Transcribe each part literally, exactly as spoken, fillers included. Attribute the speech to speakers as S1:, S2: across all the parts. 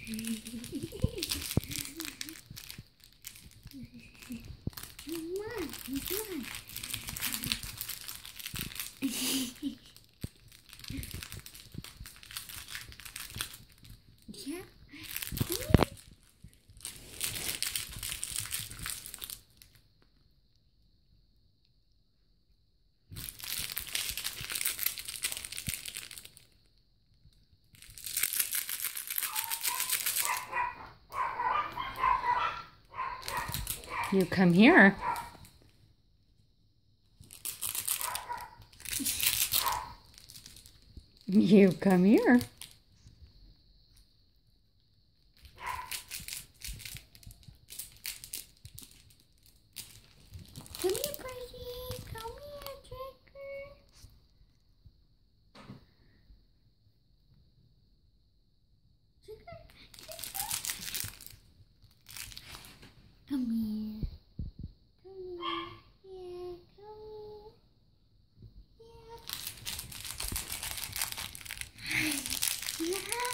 S1: on, come on. Yeah.
S2: You come here. You come here.
S1: Come here, buddy. Come here, Jacker. Jacker, Jacker. Come here. Come here. Yeah, come here. Yeah. Yeah.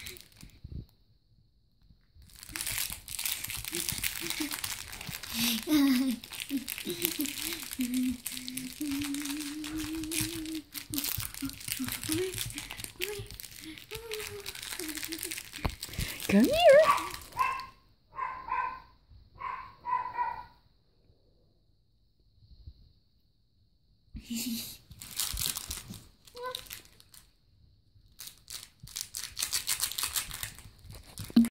S2: Come here.
S1: Hehehe